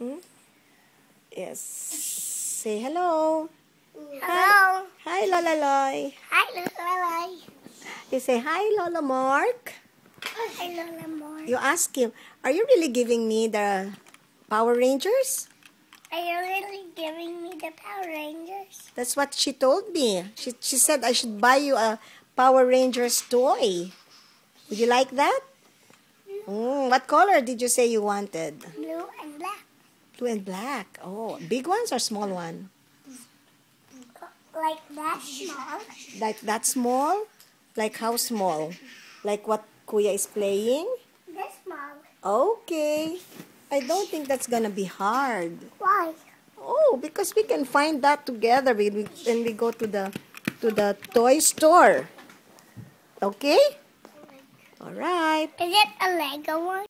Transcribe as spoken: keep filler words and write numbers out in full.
Hmm? Yes. Say hello. Hello. Hi, Lola Loy. Hi, Lola. You say hi, Lola Mark. Hi, Lola Moore. You ask him, are you really giving me the Power Rangers? Are you really giving me the Power Rangers? That's what she told me. She, she said I should buy you a Power Rangers toy. Would you like that? Mm, what color did you say you wanted? Blue and black. Blue and black. Oh, big ones or small one? Like that small. Like that small? Like how small? Like what Kuya is playing? This small. Okay. I don't think that's gonna be hard. Why? Oh, because we can find that together when we, when we go to the to the toy store. Okay? All right. Is it a Lego one?